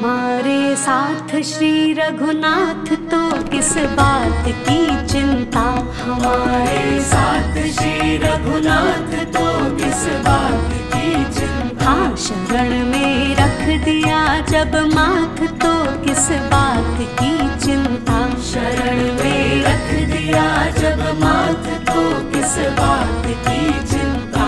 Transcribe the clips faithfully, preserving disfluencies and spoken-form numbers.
हमारे साथ श्री रघुनाथ तो किस बात की चिंता। हमारे साथ श्री रघुनाथ तो किस बात की चिंता। हाँ, शरण में रख दिया जब माथ तो किस बात की चिंता। शरण में रख दिया जब माथ तो किस बात की चिंता।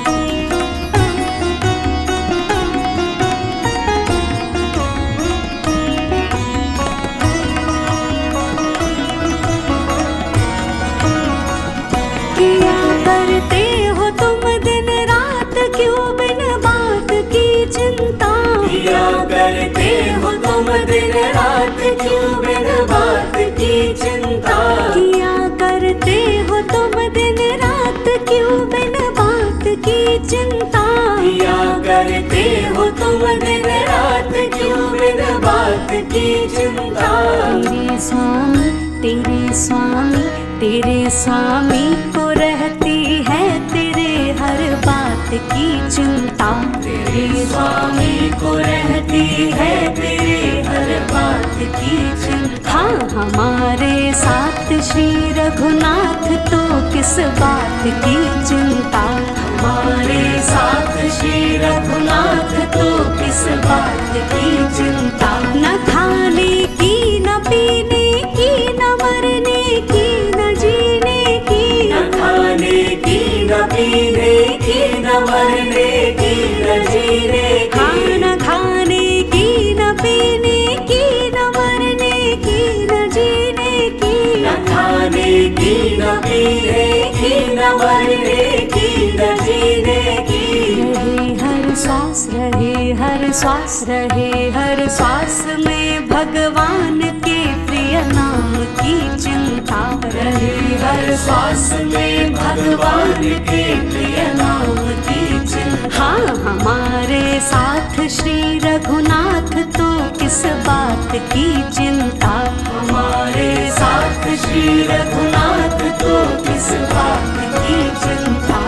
किया करते हो तुम दिन रात क्यों बिन बात की चिंता। किया करते हो तुम दिन रात क्यों बिन बात की चिंता। किया करते हो तुम दिन रात क्यों बिन बात की चिंता। किया करते हो तुम दिन रात क्यों बिन बात की चिंता। तेरे स्वामी तेरे स्वामी तेरे स्वामी को रहती है तेरे हर बात की चिंता। तेरे स्वामी को रहती है तेरे हर बात की चिंता। हाँ, हमारे साथ श्री रघुनाथ तो किस बात की चिंता। हमारे साथ श्री रघुनाथ तो किस बात की चिंता। न खाने की न पीने की न मरने की न जीने की। न खाने की न पीने की न मरने की न जीने की। न खाने की न पीने की न मरने की न जीने की। न खाने की न पीने की न मरने की न जीने की। रहे हर श्वास रहे हर श्वास रहे हर श्वास में भगवान के प्रिय नाम की चिंता। रहे हर श्वास में भगवान के प्रिय नाम की चिंता। हाँ, हमारे साथ श्री रघुनाथ तो किस बात की चिंता। हमारे साथ श्री रघुनाथ तो किस बात की चिंता।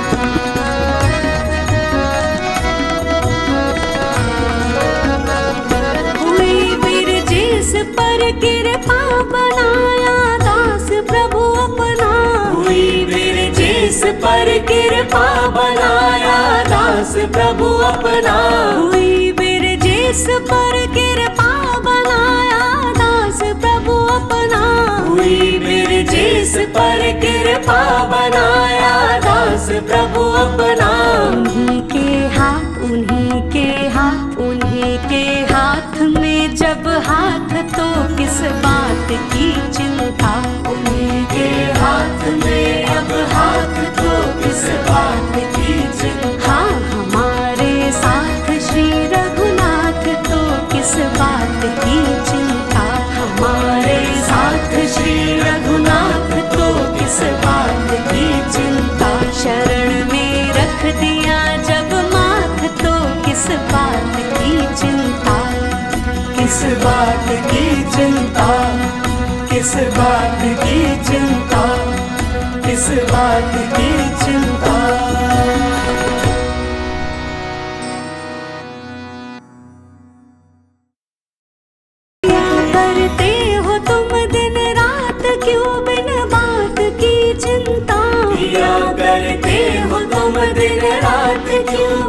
हुई बिरजिस पर कृपा बनाया दास प्रभु अपना। हुई बिरजिस पर कृपा बनाया दास प्रभु अपना। हुई बिरजिस पर कृपा बनाया दास प्रभु अपना। हुई बिरजिस पर कृपा बनाया दास प्रभु अपना। उन्हीं के हाथ उन्हीं के हाथ उन्हीं के हाथ में जब हाथ तो किस बात की चिंता। उन्हीं के हाथ में अब हाथ तो किस बात की चिंता। हाँ, हमारे साथ श्री रघुनाथ तो किस बात की चिंता। हमारे साथ श्री रघुनाथ तो किस बात की चिंता। शरण में रख दिया जब माथ तो किस बात की चिंता। किस बात की चिंता। किस बात की चिंता। किस बात की चिंता। करते हो तुम दिन रात क्यों बिन बात की चिंता। किया करते हो तुम दिन रात क्यों